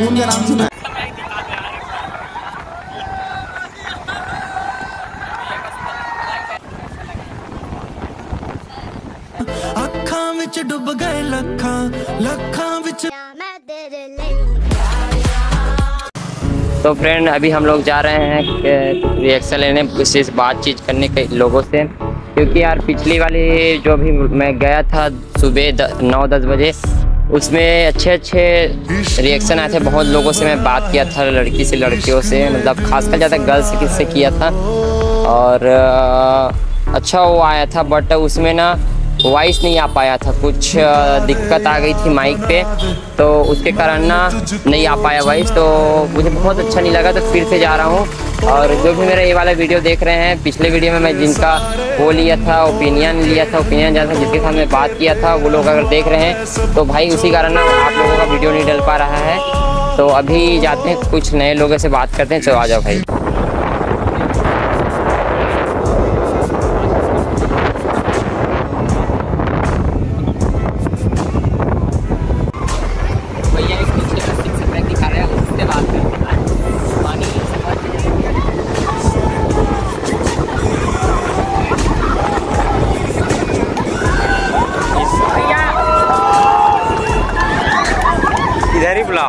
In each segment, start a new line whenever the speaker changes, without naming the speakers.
सुकून का नाम सुना है? अखां विच डुब गए लखां विच।
तो फ्रेंड अभी हम लोग जा रहे हैं रिएक्शन लेने, विशेष बातचीत करने के लोगों से, क्योंकि यार पिछली वाली जो भी मैं गया था सुबह 9-10 बजे, उसमें अच्छे रिएक्शन आए थे। बहुत लोगों से मैं बात किया था, लड़की से लड़कियों से, मतलब खासकर ज़्यादा गर्ल्स से किया था, और अच्छा वो आया था। बट उसमें ना वॉइस नहीं आ पाया था, कुछ दिक्कत आ गई थी माइक पे, तो उसके कारण ना नहीं आ पाया वॉइस। तो मुझे बहुत अच्छा नहीं लगा, तो फिर से जा रहा हूँ। और जो भी मेरा ये वाला वीडियो देख रहे हैं, पिछले वीडियो में मैं जिनका वो लिया था ओपिनियन जैसा जिसके साथ मैं बात किया था, वो लोग अगर देख रहे हैं तो भाई उसी कारण ना आप लोगों का वीडियो नहीं डल पा रहा है। तो अभी जाते हैं, कुछ नए लोगों से बात करते हैं। चलो आ जाओ भाई।
इधर ही बुलाओ।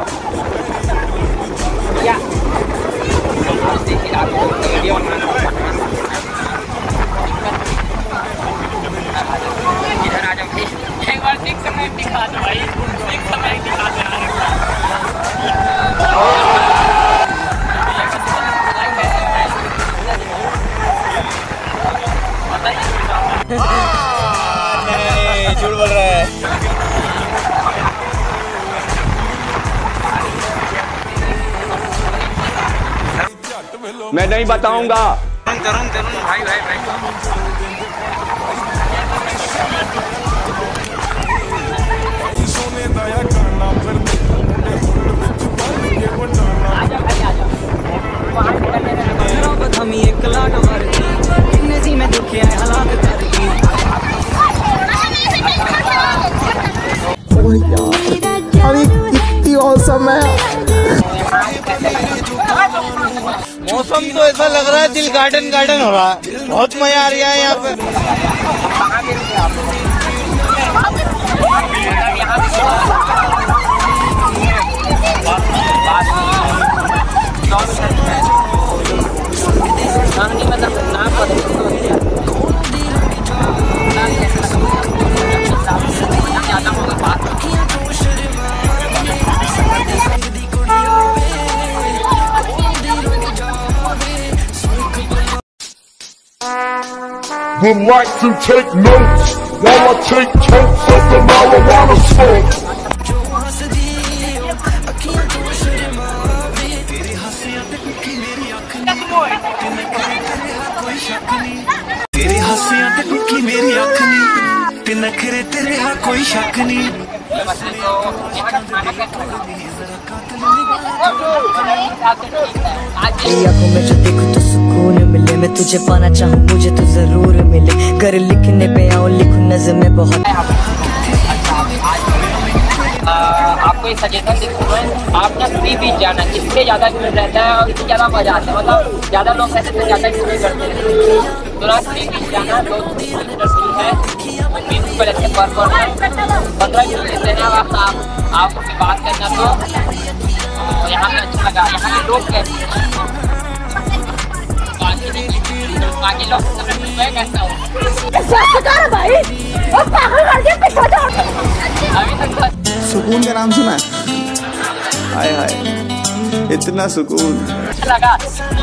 इधर आ जाओ भाई, एक बार सिक्स समय दिखा दो भाई, सिक्स समय दिखा दो।
झूठ बोल रहा है।
मैं नहीं बताऊंगा।
तरुण भाई
अरे कितनी औसम है।
मौसम तो ऐसा लग रहा है दिल गार्डन हो रहा है, बहुत मजा आ रहा है यहाँ पे।
Would like to take notes while I take totes of the marijuana smoke.
तेरे हंसियां ते कुकी मेरी अख नी, ते नखरे तेरे हा कोई शक नी।
आंखों में जो देखूं तो सुकून मिले, मैं तुझे पाना चाहूँ मुझे तो जरूर मिले। कर लिखने पे आऊँ लिखूं नज़म में बहुत।
आपको एक सजेशन देखूँ, आप ना फ्री बीच जाना, इससे ज़्यादा भीड़ रहता है और इससे ज़्यादा मजा आता है। मतलब ज़्यादा लोग रहते हैं तो ज़्यादा इंजॉय करते हैं। तो ना फ्री बीच जाना, 2 किलोमीटर फ्री है, 20 रुपये लेते हैं पर पर्सन, 15 मिनट लेते हैं। आप उससे बात करना तो यहाँ पे अच्छा लगा। यहाँ के लोग कैसे बाकी लोग कैसा हो
सुकून का नाम सुना है? हाय हाय, इतना सुकून
लगा।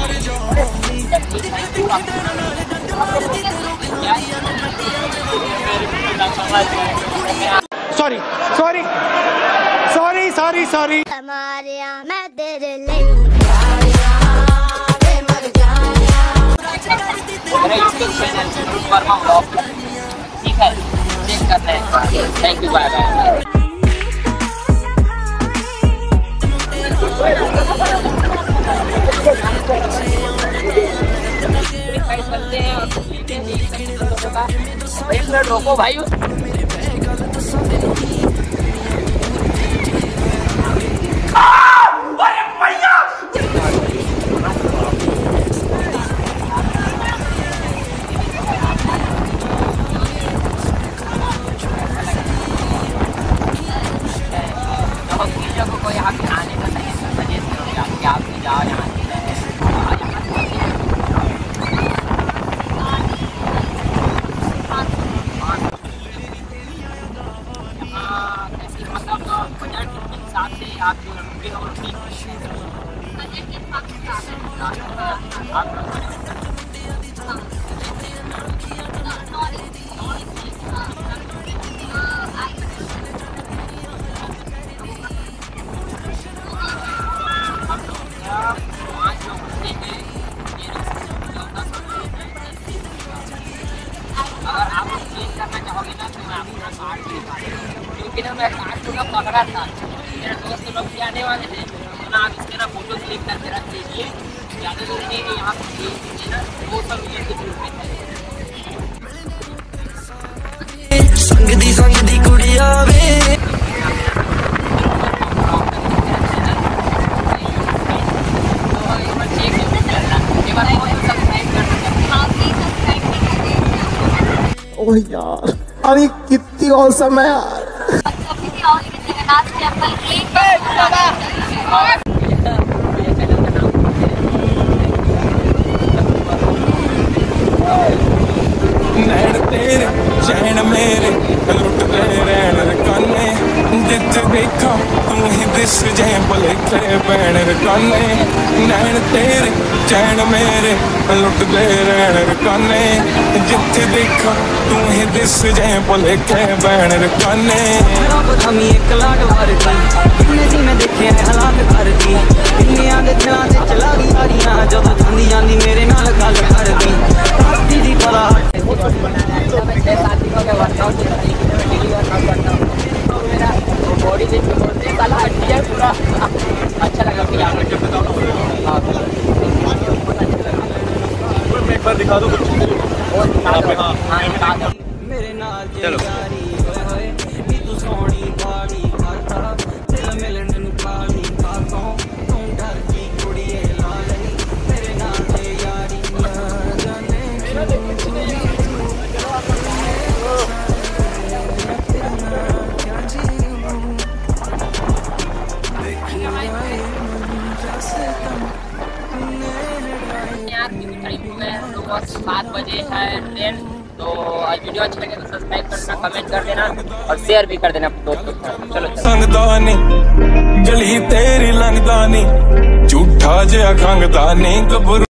सॉरी।
हमारे यहाँ मैं तेरे
ठीक है, चेक करते हैं। Thank you, bye bye. चलते हैं और एक मिनट रोको भाई। अगर आप चेंज करना चाहोगे ना तो मैं आपको कार्ड दे दूँगा, क्योंकि ना मैं कार्ड को ना पकड़ा था, मेरे दोस्त लोग भी आने वाले थे, तो ना आप इसके ना फोटो क्लिक करके रख लीजिए। ज़्यादा दूर नहीं है, यहाँ पे ना 200 मीटर की दूर पे है।
संग दी कुड़िया वे
ओह यार, अरे कितनी औसम है यार।
नैन तेरे चैन मेरे लुटते रैन रकाने, जिथे देखा तू ही दिस जै भुलेखे पैण रकाने। नैन तेरे चैन मेरे लुटते रैन रकाने, जिथे देखा तू ही दिस जै भुलेखे पैण रकाने।
हमी एक लाख बार दी जी मैं देखे हालात कर दी, दुनिया दे दिलां ते चला गई यारियां, जदों जांदी जांदी मेरे नाल गल कर दी। राती दी पता
बॉडी से छोड़ते साला हड्डी है पूरा। अच्छा लगा कि आप
एक बार दिखा दो कुछ।
मेरे नाल यारी होए होए नी तू सोनी बाड़ी करता, दिल मिलन नु काली खातों तू डर की कुड़िए ला लई, मेरे नाल ते यारी ना जाने
यार टाइम हो गया है, तो बस 7 बजे है ट्रेन। तो आज वीडियो अच्छा लगे तो सब्सक्राइब करना, कमेंट कर देना और शेयर भी कर देना दोस्तों के साथ। चलो
संगदानी गली तेरी लंगदानी, झूठा जिहा खंगदानी।